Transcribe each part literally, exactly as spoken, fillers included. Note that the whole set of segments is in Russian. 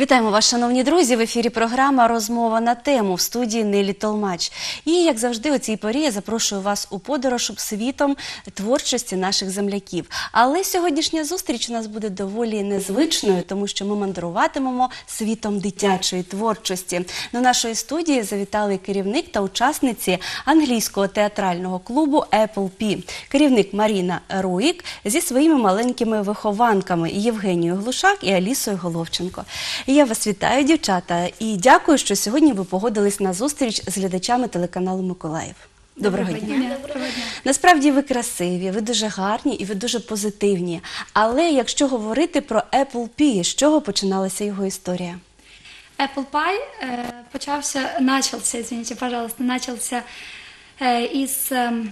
Вітаємо вас, шановні друзі! В ефірі програма «Розмова на тему» в студії Нелі Толмач. І, як завжди, у цій порі я запрошую вас у подорож світом творчості наших земляків. Але сьогоднішня зустріч у нас буде доволі незвичною, тому що ми мандруватимемо світом дитячої творчості. До нашої студії завітали керівник та учасниці англійського театрального клубу Apple Pie. Керівник Маріна Руїк зі своїми маленькими вихованками Євгенією Глушак і Алісою Головченко. Я вас вітаю, дівчата, і дякую, що сьогодні ви погодились на зустріч з глядачами телеканалу «Миколаїв». Доброго, Доброго дня. дня. Доброго дня. Насправді ви красиві, ви дуже гарні і ви дуже позитивні. Але якщо говорити про Apple Pie, з чого починалася його історія? Apple Pie э, почався, начался, извините, пожалуйста, начался э, из э,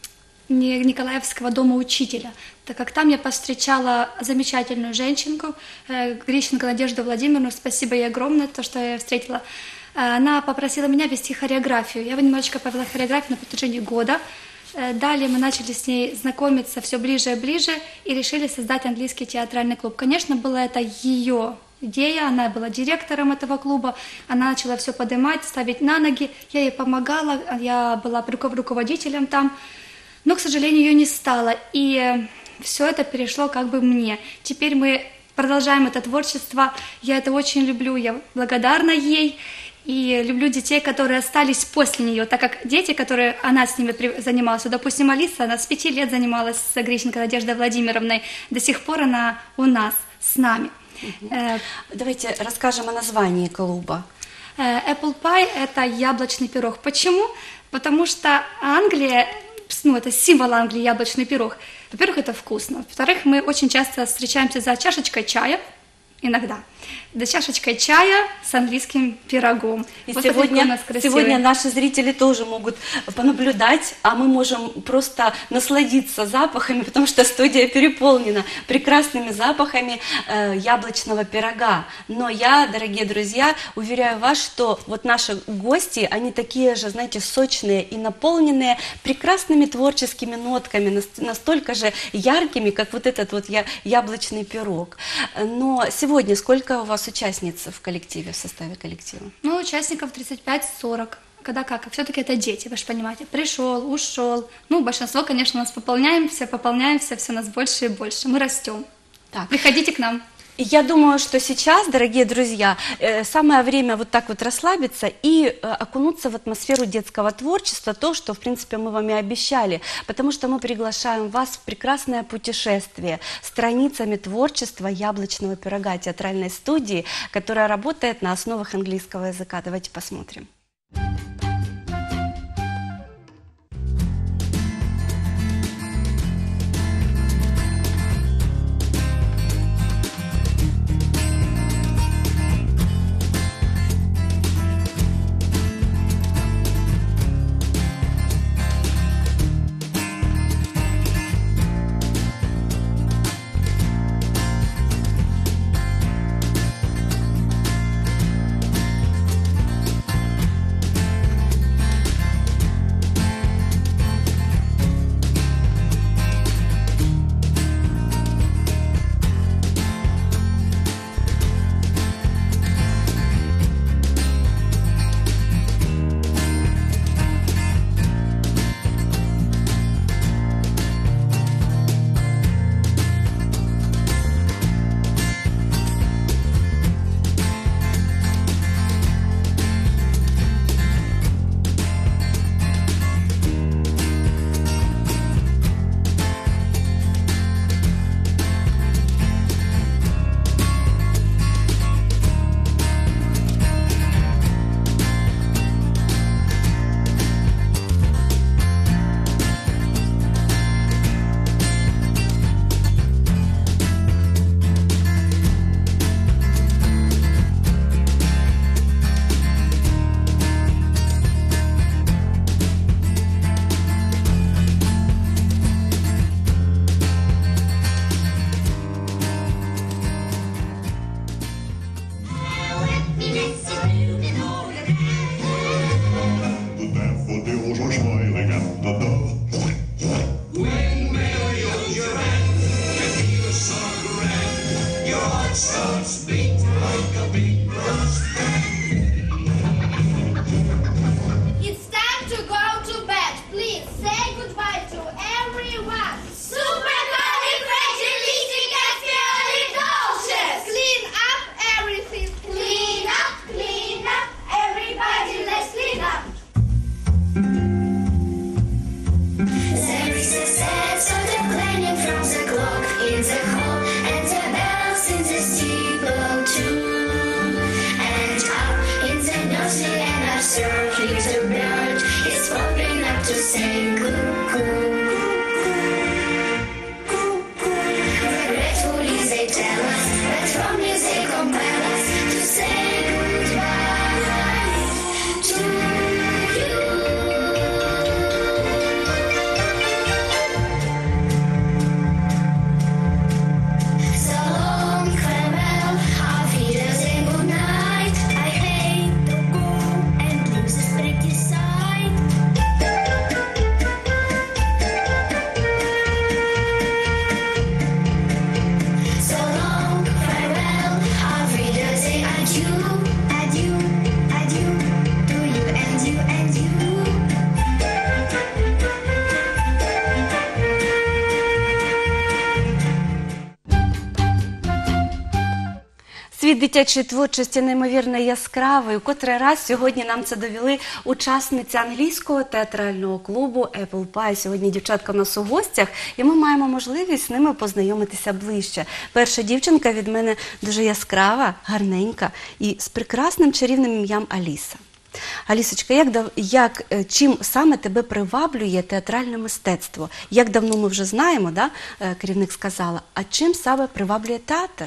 Николаевского дома учителя, так как там я повстречала замечательную женщинку, э, Грищенко Надежду Владимировну, спасибо ей огромное, то, что я встретила. Она попросила меня вести хореографию. Я немножечко повела хореографию на протяжении года. Далее мы начали с ней знакомиться все ближе и ближе и решили создать английский театральный клуб. Конечно, была это ее идея, она была директором этого клуба, она начала все поднимать, ставить на ноги, я ей помогала, я была руководителем там, но, к сожалению, ее не стало, и все это перешло как бы мне. Теперь мы продолжаем это творчество, я это очень люблю, я благодарна ей. И люблю детей, которые остались после нее, так как дети, которые она с ними занималась, допустим, Алиса, она с пяти лет занималась с Грищенко Надеждой Владимировной, до сих пор она у нас, с нами. Угу. Э, Давайте расскажем о названии клуба. Apple Pie – это яблочный пирог. Почему? Потому что Англия, ну, это символ Англии, яблочный пирог. Во-первых, это вкусно. Во-вторых, мы очень часто встречаемся за чашечкой чая, иногда, да чашечкой чая с английским пирогом. И вот сегодня, сегодня наши зрители тоже могут понаблюдать, а мы можем просто насладиться запахами, потому что студия переполнена прекрасными запахами э, яблочного пирога. Но я, дорогие друзья, уверяю вас, что вот наши гости, они такие же, знаете, сочные и наполненные прекрасными творческими нотками, настолько же яркими, как вот этот вот я, яблочный пирог. Но сегодня сколько у вас участниц в коллективе, в составе коллектива? Ну, участников тридцать пять сорок. Когда как? Все-таки это дети, вы же понимаете. Пришел, ушел. Ну, большинство, конечно, у нас пополняемся, пополняемся, все нас больше и больше. Мы растем. Так. Приходите к нам. Я думаю, что сейчас, дорогие друзья, самое время вот так вот расслабиться и окунуться в атмосферу детского творчества, то, что, в принципе, мы вам и обещали, потому что мы приглашаем вас в прекрасное путешествие страницами творчества яблочного пирога театральной студии, которая работает на основах английского языка. Давайте посмотрим. Світ дитячої творчості неймовірно яскравий. У котрий раз сьогодні нам це довели учасниця англійського театрального клубу Apple Pie. Сьогодні дівчатка у нас у гостях, і ми маємо можливість з ними познайомитися ближче. Перша дівчинка від мене дуже яскрава, гарненька і з прекрасним чарівним ім'ям Аліса. Алісочка, як, дав- як, е, чим саме тебе приваблює театральне мистецтво? Як давно ми вже знаємо, да? е, керівник сказала, а чим саме приваблює театр?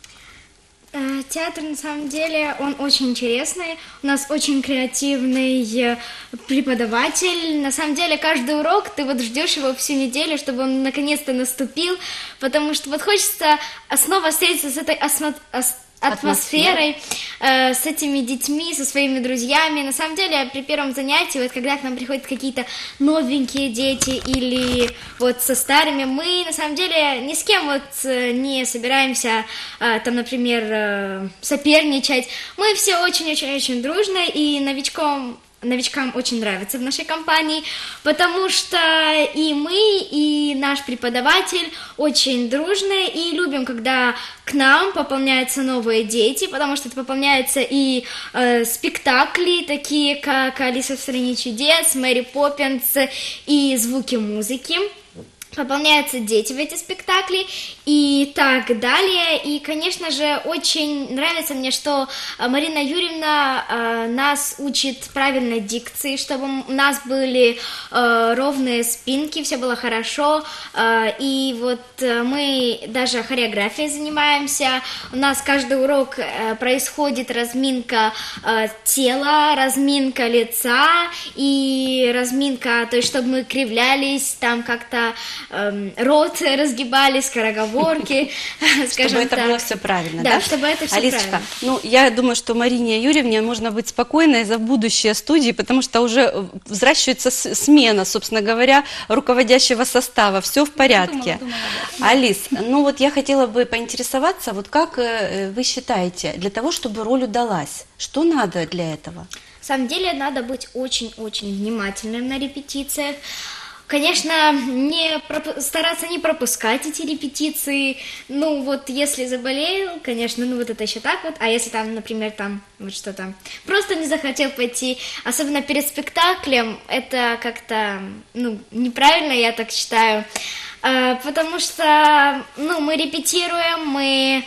Э, Театр, на самом деле, он очень интересный. У нас очень креативный э, преподаватель. На самом деле, каждый урок ты вот ждешь его всю неделю, чтобы он наконец-то наступил, потому что вот хочется снова встретиться с этой осмо- ос- атмосферой, э, с этими детьми, со своими друзьями. На самом деле, при первом занятии, вот когда к нам приходят какие-то новенькие дети или вот со старыми, мы, на самом деле, ни с кем вот э, не собираемся, э, там, например, э, соперничать. Мы все очень-очень-очень дружно, и новичком новичкам очень нравится в нашей компании, потому что и мы, и наш преподаватель очень дружные и любим, когда к нам пополняются новые дети, потому что это пополняются и э, спектакли, такие как «Алиса в стране чудес», «Мэри Поппинс» и «Звуки музыки». Пополняются дети в эти спектакли и так далее. И, конечно же, очень нравится мне, что э, Марина Юрьевна э, нас учит правильной дикции, чтобы у нас были э, ровные спинки, все было хорошо. Э, и вот э, мы даже хореографией занимаемся. У нас каждый урок э, происходит разминка э, тела, разминка лица и разминка, то есть чтобы мы кривлялись, там как-то эм, рот разгибали, скороговорки, скажем Чтобы это так. было все правильно, Да, да? чтобы это все Алисочка, правильно. ну, я думаю, что Марине Юрьевне можно быть спокойной за будущее студии, потому что уже взращивается с- смена, собственно говоря, руководящего состава. Все в порядке. думала, думала, Алис, ну вот я хотела бы поинтересоваться, вот как э, вы считаете, для того, чтобы роль удалась, что надо для этого? На самом деле надо быть очень-очень внимательным на репетициях. Конечно, не проп- стараться не пропускать эти репетиции. Ну, вот если заболел, конечно, ну вот это еще так вот. А если там, например, там вот что-то просто не захотел пойти, особенно перед спектаклем, это как-то, ну, неправильно, я так считаю. А, потому что, ну, мы репетируем, мы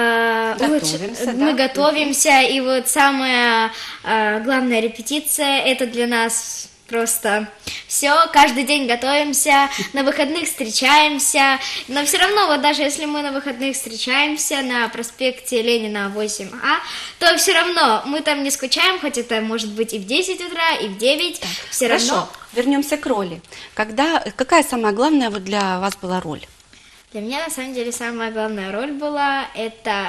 э, Готовимся, да? мы готовимся, и вот самая э, главная репетиция это для нас просто все, каждый день готовимся, на выходных встречаемся, но все равно, вот даже если мы на выходных встречаемся на проспекте Ленина восемь А, то все равно мы там не скучаем, хоть это может быть и в десять утра, и в девять, все Хорошо, равно. вернемся к роли. Когда, какая самая главная вот для вас была роль? Для меня, на самом деле, самая главная роль была, это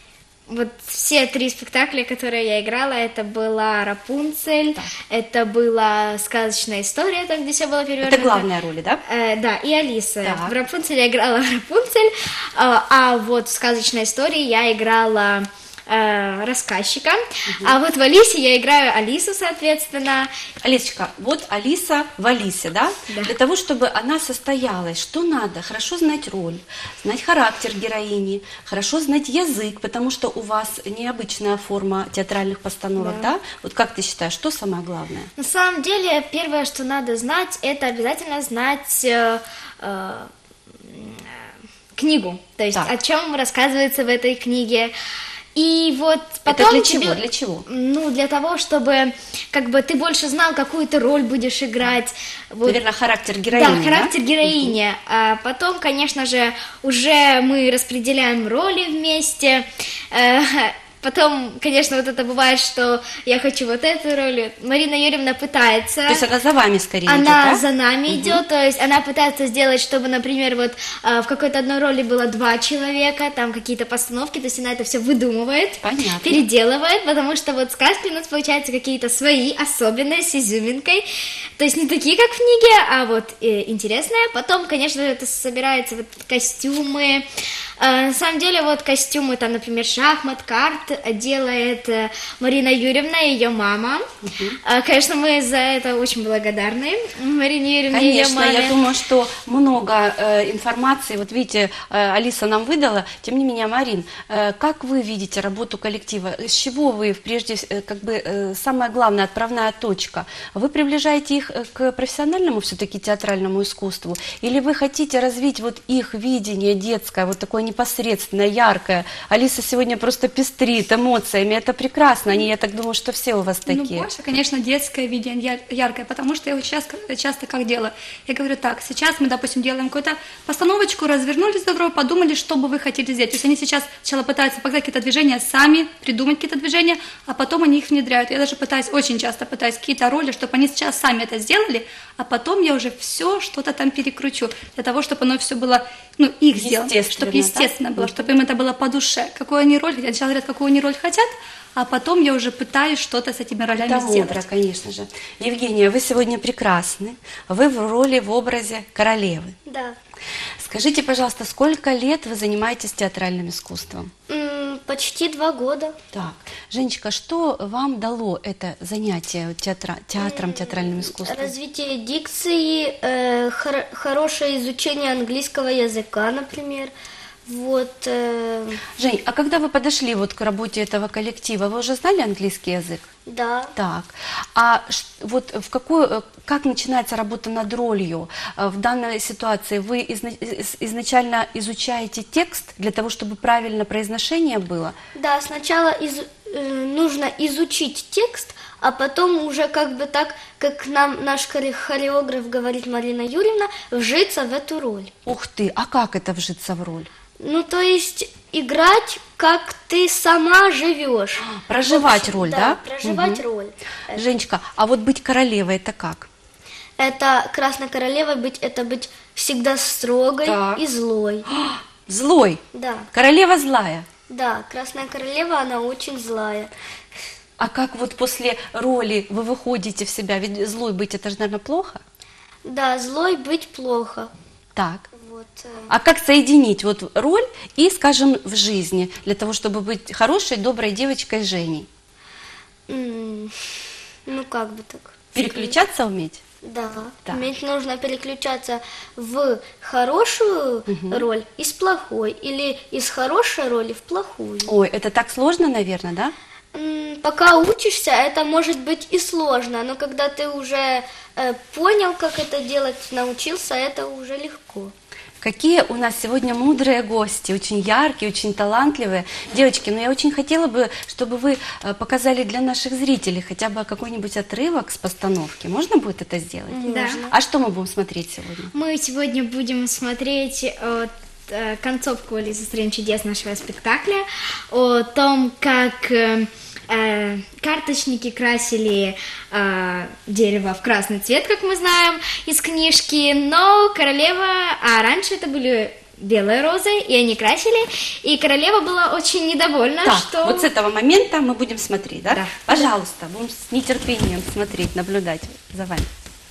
вот все три спектакля, которые я играла, это была Рапунцель, это была сказочная история, там, где все было перевернуто. Это главная роль, да? Э, да, и Алиса. Так. В Рапунцель я играла Рапунцель, а, а вот в сказочной истории я играла э, рассказчика, а вот в Алисе я играю Алису, соответственно. Алисочка, вот Алиса в Алисе, да? Да. Для того, чтобы она состоялась, что надо? Хорошо знать роль, знать характер героини, хорошо знать язык, потому что у вас необычная форма театральных постановок, да? Вот как ты считаешь, что самое главное? На самом деле, первое, что надо знать, это обязательно знать э, э, книгу, то есть Так. о чем рассказывается в этой книге. И вот потом Это для тебе- чего? Для чего? Ну, для того, чтобы как бы ты больше знал, какую ты роль будешь играть. Вот. Наверное, характер героини, Да, характер героини. А потом, конечно же, уже мы распределяем роли вместе. Э, Потом, конечно, вот это бывает, что я хочу вот эту роль. Марина Юрьевна пытается. То есть она за вами скорее идет, Она да? за нами идет, то есть она пытается сделать, чтобы, например, вот э, в какой-то одной роли было два человека, там какие-то постановки, то есть она это все выдумывает, Понятно. переделывает, потому что вот сказки у нас получаются какие-то свои, особенные, с изюминкой, то есть не такие, как в книге, а вот э, интересные. Потом, конечно, это собирается вот костюмы. Э, на самом деле, вот костюмы, там, например, шахмат, карт, делает э, Марина Юрьевна и ее мама. А, Конечно, мы за это очень благодарны Марине Юрьевне и ее Конечно, маме. я думаю, что много э, информации, вот видите, э, Алиса нам выдала, тем не менее, Марин, э, как вы видите работу коллектива? С чего вы, прежде э, как бы, э, самое главное, отправная точка? Вы приближаете их э, к профессиональному все-таки театральному искусству? Или вы хотите развить вот их видение детское, вот такое непосредственное, яркое? Алиса сегодня просто пестрит эмоциями, это прекрасно, они, я так думаю, что все у вас Ну, такие. больше, конечно, детское видение, яр- яркое, потому что я вот часто, часто как делаю. Я говорю так, сейчас мы, допустим, делаем какую-то постановочку, развернулись здорово, подумали, что бы вы хотели сделать. То есть они сейчас сначала пытаются показать какие-то движения, сами придумать какие-то движения, а потом они их внедряют. Я даже пытаюсь, очень часто пытаюсь какие-то роли, чтобы они сейчас сами это сделали, а потом я уже все что-то там перекручу, для того, чтобы оно все было, ну, их сделано, Естественно, чтобы естественно да? было, чтобы им это было по душе. Какую они роль хотят, сначала говорят, какую они роль хотят, а потом я уже пытаюсь что-то с этими ролями Это сделать. мудро, конечно же. Евгения, вы сегодня прекрасны. Вы в роли, в образе королевы. Да. Скажите, пожалуйста, сколько лет вы занимаетесь театральным искусством? М, Почти два года. Так, Женечка, что вам дало это занятие театра- театром, театральным искусством? Развитие дикции, э, хор- хорошее изучение английского языка, например. Вот. э, Жень, а когда вы подошли вот к работе этого коллектива, вы уже знали английский язык? да. Так, а ш- вот в какую, э, как начинается работа над ролью э, в данной ситуации? Вы изна- из- изначально изучаете текст для того, чтобы правильно произношение было? Да, сначала из- э, нужно изучить текст, а потом уже как бы так, как нам наш хоре- хореограф говорит Марина Юрьевна, вжиться в эту роль. Ух ты, а как это вжиться в роль? Ну, то есть играть, как ты сама живешь. Проживать В общем, роль, да? Проживать Мгм. роль. Э, Женечка, а вот быть королевой это как? Это красной королевой быть, это быть всегда строгой Так. и злой. Злой. Да, Королева злая. да, красная королева, она очень злая. А как вот после роли вы выходите в себя? Ведь злой быть это же, наверное, плохо? Да, злой быть плохо. Так. Вот. э, А как соединить вот роль и, скажем, в жизни, для того, чтобы быть хорошей, доброй девочкой Женей? м, Ну, как бы так. Переключаться уметь? Да, Так. уметь нужно переключаться в хорошую роль из плохой, или из хорошей роли в плохую. Ой, это так сложно, наверное, да? М, Пока учишься, это может быть и сложно, но когда ты уже э, понял, как это делать, научился, это уже легко. Какие у нас сегодня мудрые гости, очень яркие, очень талантливые. Девочки, ну я очень хотела бы, чтобы вы э, показали для наших зрителей хотя бы какой-нибудь отрывок с постановки. Можно будет это сделать? Да. А что мы будем смотреть сегодня? Мы сегодня будем смотреть э, э, концовку «Алисы в стране чудес» нашего спектакля, о том, как э, э, карточники красили э, дерево в красный цвет, как мы знаем из книжки, но королева, а раньше это были белые розы, и они красили, и королева была очень недовольна, Так, что... вот с этого момента мы будем смотреть, да? Да. Пожалуйста, будем с нетерпением смотреть, наблюдать за вами.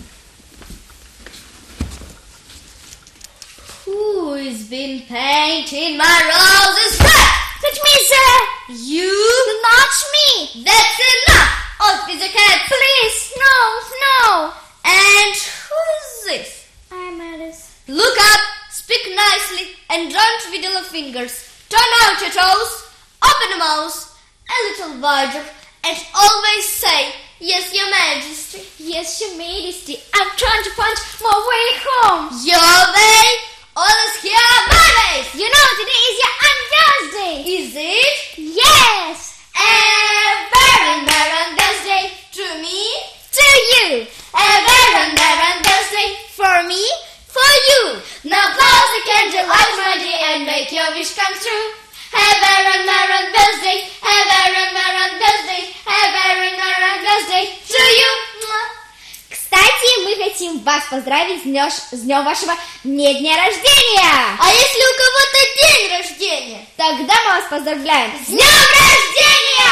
Who's been painting my roses red? That's me, sir. You? Not me. That's enough. Officer Cat, please. No, no. And who's this? I'm Alice. Look up, speak nicely, and don't wiggle your fingers. Turn out your toes, open the mouth, a little wider, and always say, yes, your majesty. Yes, your majesty. I'm trying to find my way home. Your way? Always here are my ways. You know, today is your Undoes Day. Is it? Yes. A very merry Day to me, to you. A very merry Day for me, for you. Now blow the candle light, my dear, and make your wish come true. A very merry birthday, a very merry birthday, a very merry birthday to you. Кстати, мы хотим вас поздравить с днем, с днем вашего не дня рождения. А если у кого-то день рождения? Тогда мы вас поздравляем с днем рождения!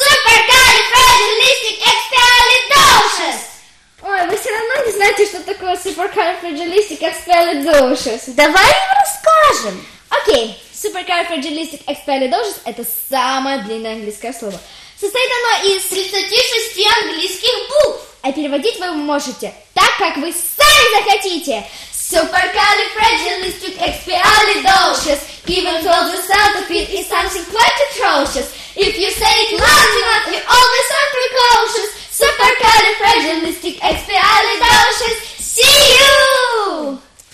Supercalifragilisticexpialidocious! Ой, вы все равно не знаете, что такое supercalifragilisticexpialidocious. Давай им расскажем. Окей, Supercalifragilisticexpialidocious – это самое длинное английское слово. Состоит оно из тридцати шести английских букв. А переводить вы можете так, как вы сами захотите. Supercalifragilisticexpialidocious. Even though the sound of it is something quite atrocious. If you say it loud enough, you always are precocious. Supercalifragilisticexpialidocious. See you!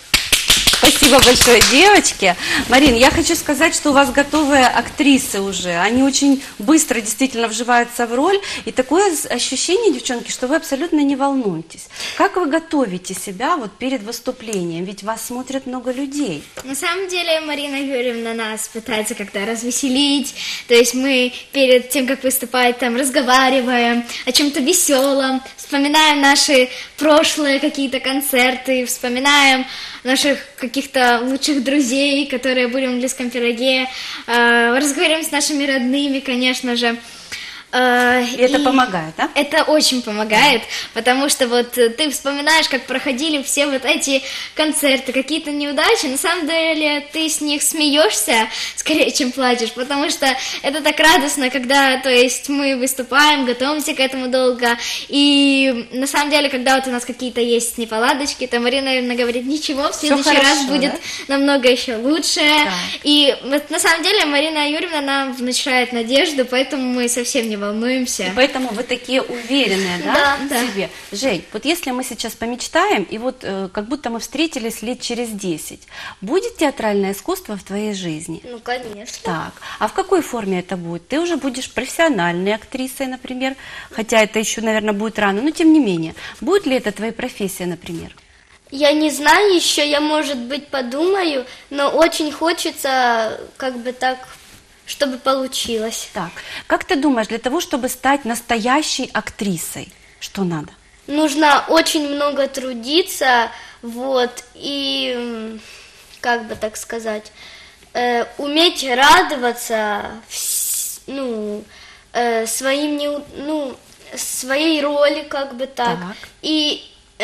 Спасибо большое, девочки. Марин, я хочу сказать, что у вас готовые актрисы уже. Они очень быстро действительно вживаются в роль. И такое ощущение, девчонки, что вы абсолютно не волнуетесь. Как вы готовите себя вот перед выступлением? Ведь вас смотрят много людей. На самом деле Марина Юрьевна нас пытается как-то развеселить. То есть мы перед тем, как выступать, там разговариваем о чем-то веселом, вспоминаем наши прошлые какие-то концерты, вспоминаем наших каких-то лучших друзей, которые были в английском пироге, э, разговариваем с нашими родными, конечно же. Э, и это помогает, да? Это очень помогает, потому что вот ты вспоминаешь, как проходили все вот эти концерты, какие-то неудачи, на самом деле ты с них смеешься скорее, чем плачешь, потому что это так радостно, когда, то есть, мы выступаем, готовимся к этому долго, и на самом деле, когда вот у нас какие-то есть неполадочки, то Марина, наверное, говорит, ничего, в следующий хорошо, раз будет да? намного еще лучше, Так. и вот, на самом деле Марина Юрьевна нам внушает надежду, поэтому мы совсем не волнуемся. И поэтому вы такие уверенные, да, Да, в себе. Жень, вот если мы сейчас помечтаем, и вот э, как будто мы встретились лет через десять, будет театральное искусство в твоей жизни? Ну, конечно. Так, а в какой форме это будет? Ты уже будешь профессиональной актрисой, например, хотя это еще, наверное, будет рано, но тем не менее. Будет ли это твоя профессия, например? Я не знаю еще, я, может быть, подумаю, но очень хочется, как бы так, чтобы получилось. Так, как ты думаешь, для того, чтобы стать настоящей актрисой, что надо? Нужно очень много трудиться, вот, и, м, как бы так сказать, э, уметь радоваться, вс- ну, э, своим, неу- ну, своей роли, как бы так, Так. и,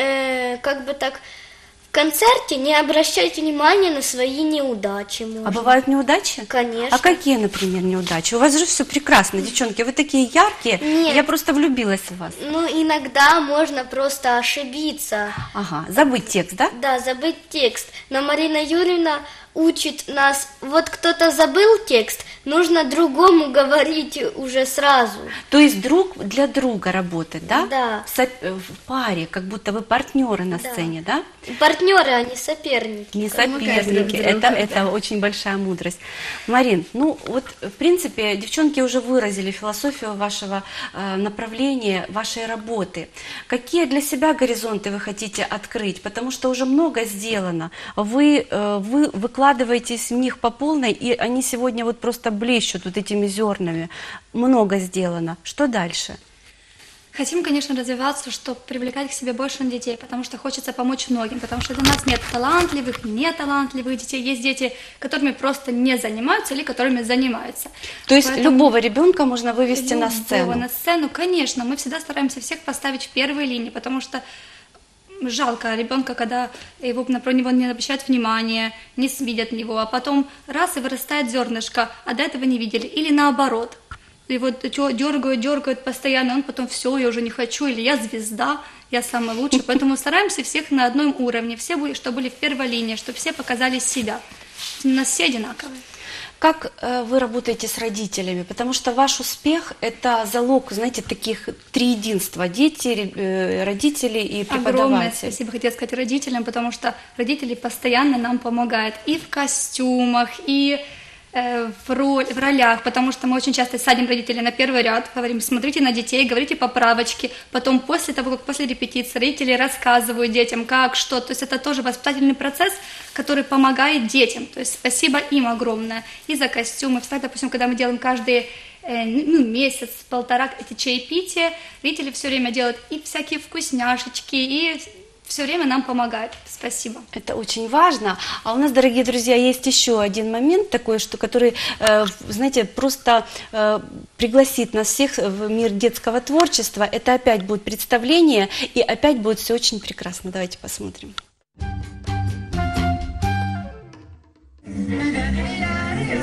э, как бы так, в концерте не обращайте внимания на свои неудачи. Можно. А бывают неудачи? Конечно. А какие, например, неудачи? У вас же все прекрасно, девчонки, вы такие яркие, Нет. я просто влюбилась в вас. Ну, иногда можно просто ошибиться. Ага, забыть текст, да? Да, забыть текст. Но Марина Юрьевна учит нас, вот кто-то забыл текст, нужно другому говорить уже сразу. То есть друг для друга работает, да? Да. В, со- в паре, как будто вы партнеры на сцене, да? Партнеры, а не соперники. Не Помогают друг соперники, другу, это, да. это очень большая мудрость. Марин, ну вот в принципе девчонки уже выразили философию вашего э, направления, вашей работы. Какие для себя горизонты вы хотите открыть? Потому что уже много сделано. Вы, э, вы выкладываетесь в них по полной, и они сегодня вот просто блещут вот этими зернами. Много сделано. Что дальше? Хотим, конечно, развиваться, чтобы привлекать к себе больше детей, потому что хочется помочь многим, потому что для нас нет талантливых, неталантливых детей, есть дети, которыми просто не занимаются или которыми занимаются. То есть Поэтому любого ребенка можно вывести на любого сцену? на сцену, конечно, мы всегда стараемся всех поставить в первые линии, потому что жалко ребенка, когда его, про него не обращают внимания, не видят него, а потом раз и вырастает зернышко, а до этого не видели, или наоборот. И вот дергают, дергают постоянно, он потом все, я уже не хочу, или я звезда, я самый лучший. Поэтому стараемся всех на одном уровне, все, чтобы были в первой линии, чтобы все показали себя. У нас все одинаковые. Как э, вы работаете с родителями? Потому что ваш успех – это залог, знаете, таких триединства – дети, э, родители и преподаватели. Огромное спасибо, хотела сказать, родителям, потому что родители постоянно нам помогают и в костюмах, и э, в, роль, в ролях, потому что мы очень часто садим родителей на первый ряд, говорим, смотрите на детей, говорите поправочки, потом после того, как после репетиции родители рассказывают детям, как, что, то есть это тоже воспитательный процесс, который помогает детям, то есть спасибо им огромное и за костюмы. Всегда, допустим, когда мы делаем каждый э, ну, месяц, полтора эти чаепития, родители все время делают и всякие вкусняшечки, и все время нам помогают. Спасибо. Это очень важно. А у нас, дорогие друзья, есть еще один момент такой, что, который, э, знаете, просто э, пригласит нас всех в мир детского творчества. Это опять будет представление, и опять будет все очень прекрасно. Давайте посмотрим. La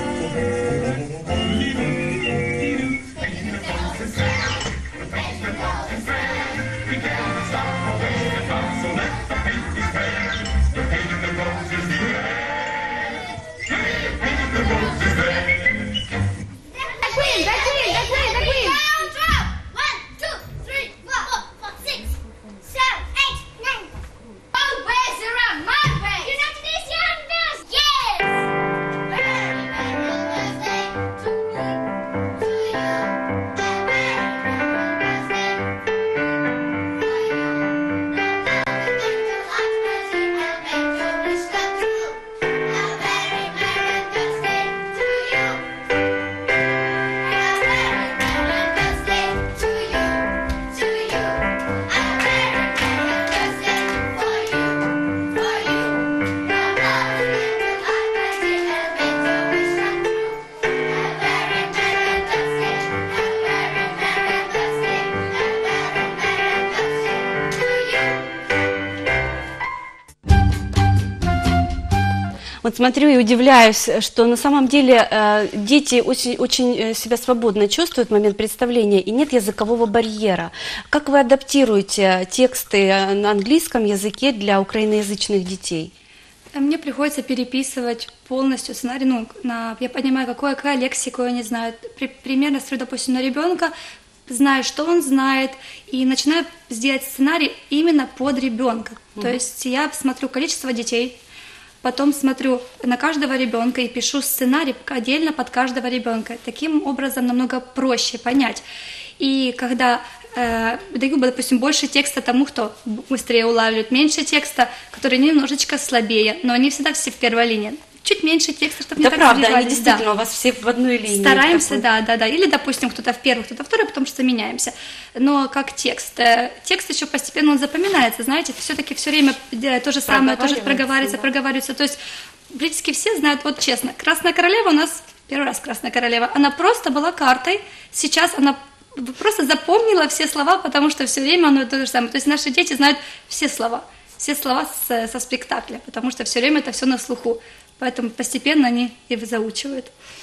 Вот смотрю и удивляюсь, что на самом деле э, дети очень, очень э, себя свободно чувствуют в момент представления, и нет языкового барьера. Как вы адаптируете тексты э, на английском языке для украиноязычных детей? А мне приходится переписывать полностью сценарий, ну, на, я понимаю, какое, какая лексика, я не знаю, При, примерно смотрю, допустим, на ребенка, знаю, что он знает, и начинаю сделать сценарий именно под ребенка. Mm-hmm. То есть я смотрю количество детей, потом смотрю на каждого ребенка и пишу сценарий отдельно под каждого ребенка. Таким образом намного проще понять. И когда э, даю, допустим, больше текста тому, кто быстрее улавливает, меньше текста, который немножечко слабее, но они всегда все в первой линии. Чуть меньше текста, чтобы да не так правда, сбивались. они действительно Да. у вас все в одной линии. Стараемся, такой. да, да, да. Или, допустим, кто-то в первый, кто-то второй, потому что меняемся. Но как текст. Э, текст еще постепенно он запоминается, знаете, все-таки все время э, то же самое, тоже проговаривается, да. проговаривается. То есть практически все знают, вот честно, Красная Королева у нас, первый раз Красная Королева, она просто была картой, сейчас она просто запомнила все слова, потому что все время оно то же самое. То есть наши дети знают все слова, все слова с, со спектакля, потому что все время это все на слуху. Поэтому постепенно они и заучивают.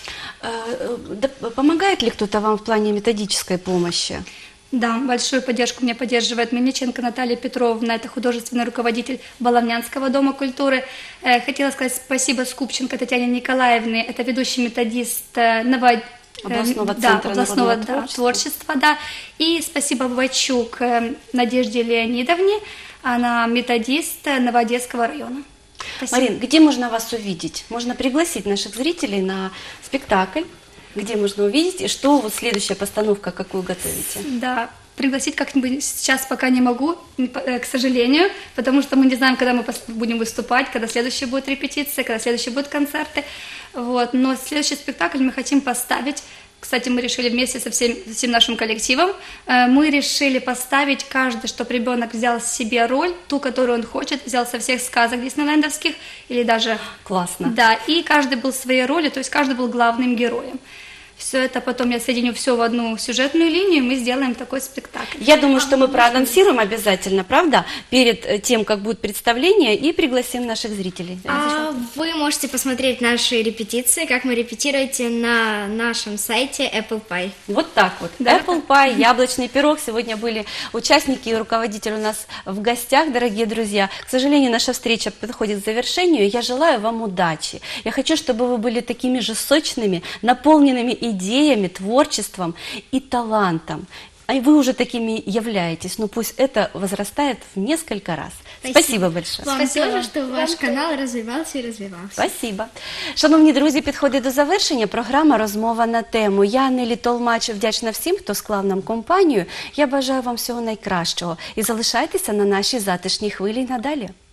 Помогает ли кто-то вам в плане методической помощи? Да, большую поддержку мне поддерживает Мельниченко Наталья Петровна, это художественный руководитель Баловнянского дома культуры. Хотела сказать спасибо Скупченко Татьяне Николаевне, это ведущий методист Ново... областного да, центра областного народного да, творчества. творчества. Да. И спасибо Бабачук Надежде Леонидовне, она методист Новоодесского района. Спасибо. Марин, где можно вас увидеть? Можно пригласить наших зрителей на спектакль, где можно увидеть, и что вот следующая постановка, какую готовите? Да, пригласить как-нибудь сейчас пока не могу, к сожалению, потому что мы не знаем, когда мы будем выступать, когда следующая будет репетиция, когда следующие будут концерты. Вот. Но следующий спектакль мы хотим поставить. Кстати, мы решили вместе со всем, со всем нашим коллективом, мы решили поставить каждый, чтобы ребенок взял себе роль, ту, которую он хочет, взял со всех сказок диснейлендовских, или даже... Классно. Да, и каждый был в своей роли, то есть каждый был главным героем. Все это потом я соединю все в одну сюжетную линию, и мы сделаем такой спектакль. Я думаю, что мы проанонсируем обязательно, правда, перед тем, как будет представление, и пригласим наших зрителей. А вы можете посмотреть наши репетиции, как мы репетируете на нашем сайте Apple Pie. Вот так вот. Да. Apple Pie, яблочный пирог. Сегодня были участники и руководитель у нас в гостях, дорогие друзья. К сожалению, наша встреча подходит к завершению. Я желаю вам удачи. Я хочу, чтобы вы были такими же сочными, наполненными идеями, творчеством и талантом. А вы уже такими являетесь, но пусть это возрастает в несколько раз. Спасибо, Спасибо большое. Вам Спасибо. тоже, що ваш канал розвивався і розвивався. Спасибо. Шановні друзі, підходить до завершення програма «Розмова на тему». Я, Нелі Толмач, вдячна всім, хто склав нам компанію. Я бажаю вам всього найкращого. І залишайтеся на нашій затишній хвилі й надалі.